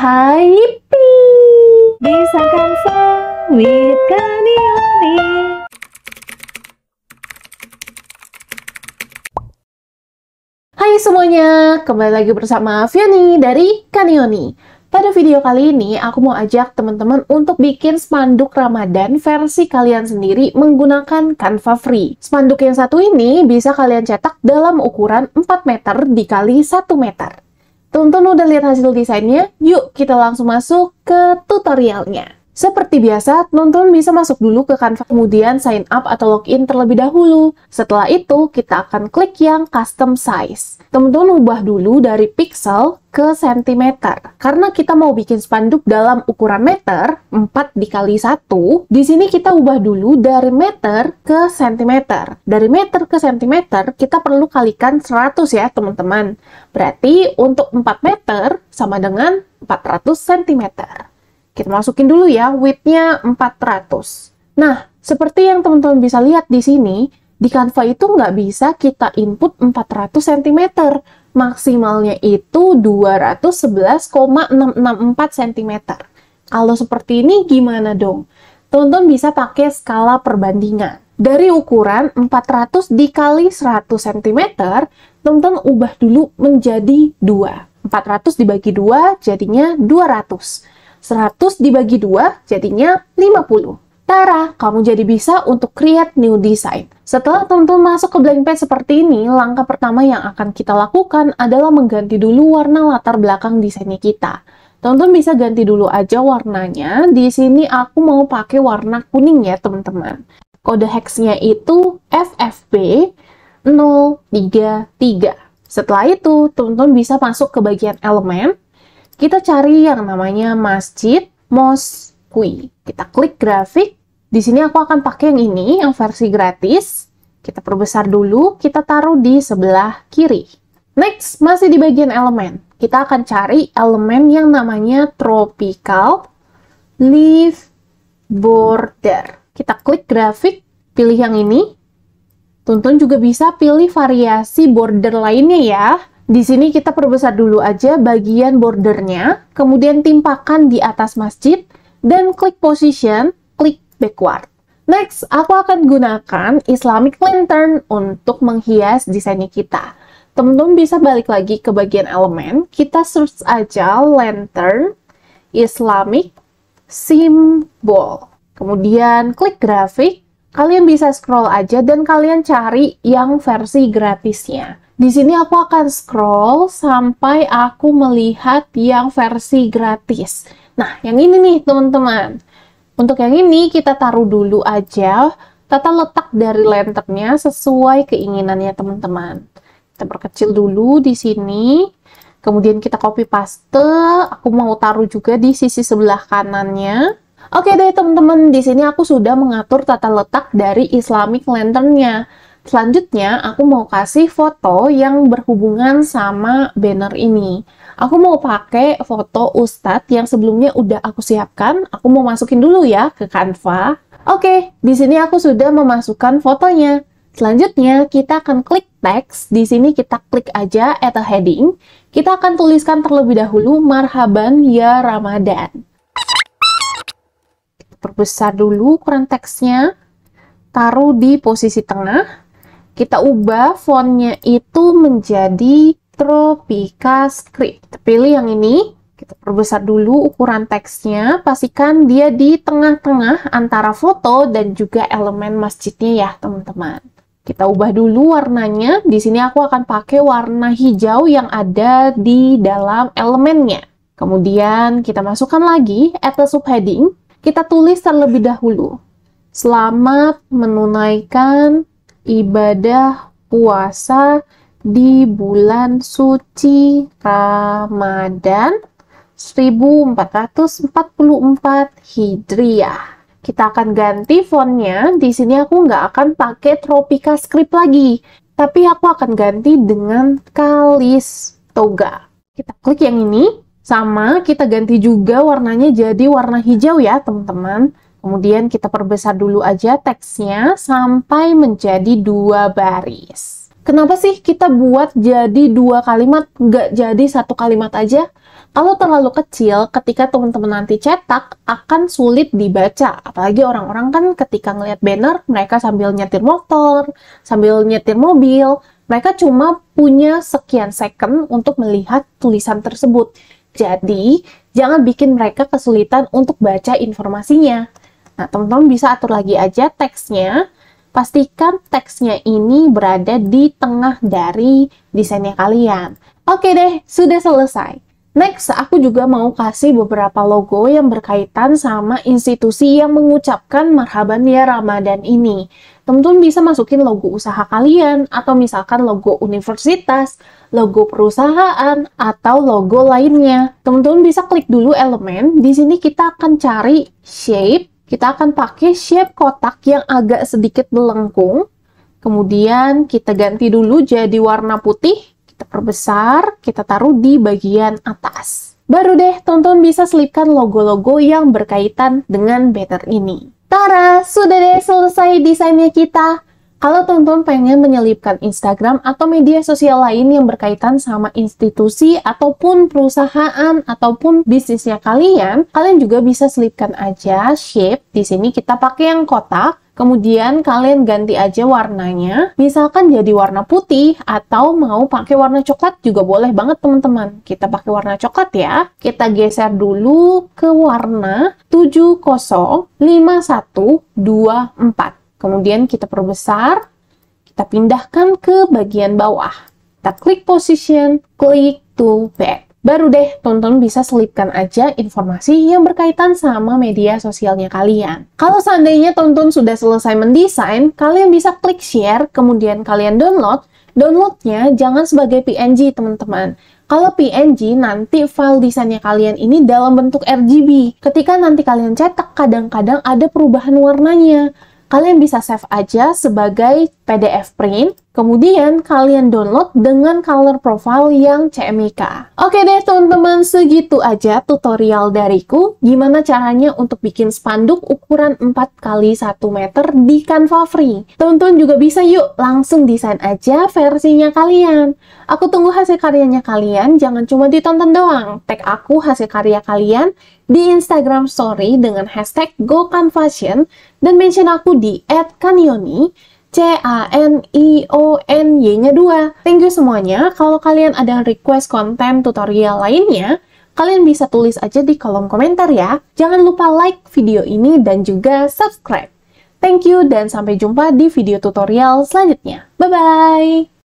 Happy bisa Canva with Kanioni. Hai semuanya, kembali lagi bersama Fioni dari Kanioni. Pada video kali ini, aku mau ajak teman-teman untuk bikin spanduk Ramadan versi kalian sendiri menggunakan Canva Free. Spanduk yang satu ini bisa kalian cetak dalam ukuran 4 meter dikali 1 meter. Teman-teman udah lihat hasil desainnya? Yuk kita langsung masuk ke tutorialnya. Seperti biasa, teman-teman bisa masuk dulu ke Canva, kemudian sign up atau login terlebih dahulu. Setelah itu, kita akan klik yang custom size. Teman-teman ubah dulu dari pixel ke centimeter. Karena kita mau bikin spanduk dalam ukuran meter, 4 dikali 1, di sini kita ubah dulu dari meter ke sentimeter. Dari meter ke sentimeter, kita perlu kalikan 100 ya, teman-teman. Berarti untuk 4 meter sama dengan 400 cm. Kita masukin dulu ya, width-nya 400. Nah, seperti yang teman-teman bisa lihat di sini, di Canva itu nggak bisa kita input 400 cm. Maksimalnya itu 211,664 cm. Kalau seperti ini gimana dong? Teman-teman bisa pakai skala perbandingan. Dari ukuran 400 dikali 100 cm, teman-teman ubah dulu menjadi 2. 400 dibagi 2 jadinya 200. 100 dibagi 2 jadinya 50. Tara, kamu jadi bisa untuk create new design. Setelah teman-teman masuk ke blank page seperti ini, langkah pertama yang akan kita lakukan adalah mengganti dulu warna latar belakang desainnya kita. Teman-teman bisa ganti dulu aja warnanya. Di sini aku mau pakai warna kuning ya, teman-teman. Kode hex-nya itu FFB 033. Setelah itu, teman-teman bisa masuk ke bagian elemen. Kita cari yang namanya masjid Moskwi. Kita klik grafik. Di sini aku akan pakai yang ini, yang versi gratis. Kita perbesar dulu, kita taruh di sebelah kiri. Next, masih di bagian elemen. Kita akan cari elemen yang namanya tropical leaf border. Kita klik grafik, pilih yang ini. Teman-teman juga bisa pilih variasi border lainnya ya. Di sini kita perbesar dulu aja bagian bordernya, kemudian timpakan di atas masjid, dan klik position, klik backward. Next, aku akan gunakan Islamic lantern untuk menghias desainnya kita. Teman-teman bisa balik lagi ke bagian elemen, kita search aja lantern Islamic symbol. Kemudian klik grafik, kalian bisa scroll aja dan kalian cari yang versi gratisnya. Di sini aku akan scroll sampai aku melihat yang versi gratis. Nah, yang ini nih teman-teman. Untuk yang ini kita taruh dulu aja tata letak dari lanternnya sesuai keinginannya teman-teman. Kita perkecil dulu di sini. Kemudian kita copy paste. Aku mau taruh juga di sisi sebelah kanannya. Oke deh teman-teman, di sini aku sudah mengatur tata letak dari Islamic lanternnya. Selanjutnya, aku mau kasih foto yang berhubungan sama banner ini. Aku mau pakai foto Ustadz yang sebelumnya udah aku siapkan. Aku mau masukin dulu ya ke Canva. Oke, di sini aku sudah memasukkan fotonya. Selanjutnya, kita akan klik teks. Di sini kita klik aja add a heading. Kita akan tuliskan terlebih dahulu Marhaban ya Ramadan. Perbesar dulu ukuran teksnya. Taruh di posisi tengah. Kita ubah fontnya itu menjadi Tropica Script. Kita pilih yang ini, kita perbesar dulu ukuran teksnya, pastikan dia di tengah-tengah antara foto dan juga elemen masjidnya ya teman-teman. Kita ubah dulu warnanya, di sini aku akan pakai warna hijau yang ada di dalam elemennya. Kemudian kita masukkan lagi add a subheading, kita tulis terlebih dahulu. Selamat menunaikan ibadah puasa di bulan suci Ramadan 1444 Hijriah. Kita akan ganti fontnya. Di sini aku nggak akan pakai Tropica Script lagi, tapi aku akan ganti dengan Kalistoga. Kita klik yang ini, sama kita ganti juga warnanya jadi warna hijau ya teman-teman. Kemudian kita perbesar dulu aja teksnya sampai menjadi 2 baris. Kenapa sih kita buat jadi 2 kalimat, nggak jadi 1 kalimat aja? Kalau terlalu kecil, ketika teman-teman nanti cetak, akan sulit dibaca. Apalagi orang-orang kan ketika ngelihat banner, mereka sambil nyetir motor, sambil nyetir mobil, mereka cuma punya sekian second untuk melihat tulisan tersebut. Jadi, jangan bikin mereka kesulitan untuk baca informasinya. Nah, teman-teman bisa atur lagi aja teksnya. Pastikan teksnya ini berada di tengah dari desainnya kalian. Oke deh, sudah selesai. Next, aku juga mau kasih beberapa logo yang berkaitan sama institusi yang mengucapkan marhaban ya Ramadan ini. Teman-teman bisa masukin logo usaha kalian, atau misalkan logo universitas, logo perusahaan, atau logo lainnya. Teman-teman bisa klik dulu elemen. Di sini kita akan cari shape. Kita akan pakai shape kotak yang agak sedikit melengkung. Kemudian kita ganti dulu jadi warna putih. Kita perbesar, kita taruh di bagian atas. Baru deh, teman-teman bisa selipkan logo-logo yang berkaitan dengan banner ini. Tara, sudah deh selesai desainnya kita. Kalau teman-teman pengen menyelipkan Instagram atau media sosial lain yang berkaitan sama institusi ataupun perusahaan ataupun bisnisnya kalian, kalian juga bisa selipkan aja shape. Di sini kita pakai yang kotak. Kemudian kalian ganti aja warnanya, misalkan jadi warna putih atau mau pakai warna coklat juga boleh banget teman-teman. Kita pakai warna coklat ya. Kita geser dulu ke warna 705124. Kemudian kita perbesar, kita pindahkan ke bagian bawah. Kita klik position, klik to back. Baru deh, teman-teman bisa selipkan aja informasi yang berkaitan sama media sosialnya kalian. Kalau seandainya teman-teman sudah selesai mendesain, kalian bisa klik share, kemudian kalian download. Downloadnya jangan sebagai PNG, teman-teman. Kalau PNG, nanti file desainnya kalian ini dalam bentuk RGB. Ketika nanti kalian cetak, kadang-kadang ada perubahan warnanya. Kalian bisa save aja sebagai PDF print, kemudian kalian download dengan color profile yang CMYK. Oke deh teman-teman, segitu aja tutorial dariku gimana caranya untuk bikin spanduk ukuran 4x1 meter di Canva free. Teman-teman juga bisa yuk langsung desain aja versinya kalian. Aku tunggu hasil karyanya kalian, jangan cuma ditonton doang. Tag aku hasil karya kalian di Instagram Story dengan hashtag GoCanVashion dan mention aku di @kanioni, CANIONY-nya 2. Thank you semuanya. Kalau kalian ada request konten tutorial lainnya, kalian bisa tulis aja di kolom komentar ya. Jangan lupa like video ini dan juga subscribe. Thank you dan sampai jumpa di video tutorial selanjutnya. Bye-bye!